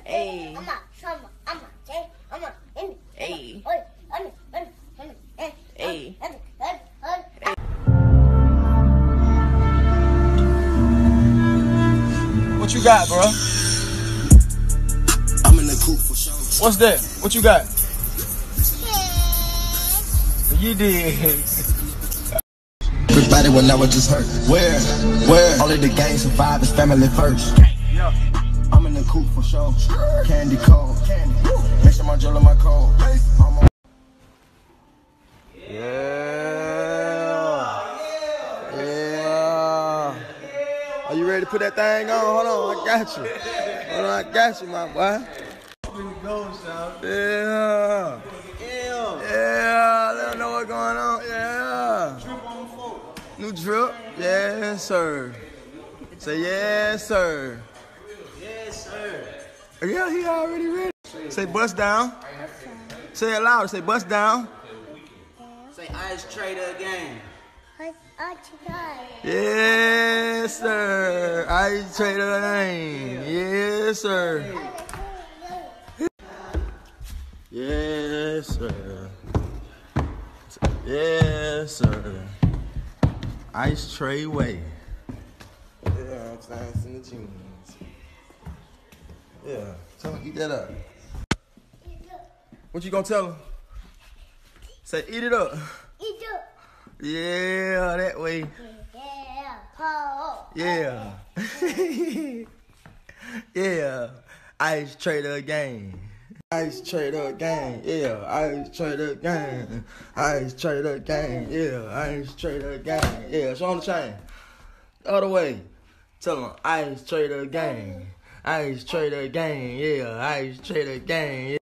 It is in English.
Hey. Hey. Hey. What you got, bro? I'm in the coop for sure. What's that? What you got? You did. Everybody when I was just hurt. Where? All of the gang survivors, family first. Yeah. I'm in the coop for sure. Candy cold. Make sure my jewel in my cold. Yeah. Are you ready to put that thing on? Hold on, I got you. Hold on, I got you, my boy. Yeah. Yeah, let them know what's going on. Yeah. New drip? Yes, sir. Say yes, sir. Yes, sir. Yeah, he already ready. Say bust down. Say it louder. Say bust down. Say Ice Trader again. Yes, sir. I trade a name. Yes, sir. Yes, sir. Yes, sir. Ice Tray Way. Yeah, I'm nice in the jeans. Yeah, tell him eat that up. What you gonna tell him? Say eat it up. Yeah, that way. Yeah. Yeah. Ice Trader gang. Ice Trader gang. Yeah. Ice Trader gang. Ice Trader gang. Yeah. Ice Trader gang. Yeah. Show on the chain. Other way. Tell them Ice Trader gang. Ice Trader gang. Yeah. Ice Trader gang.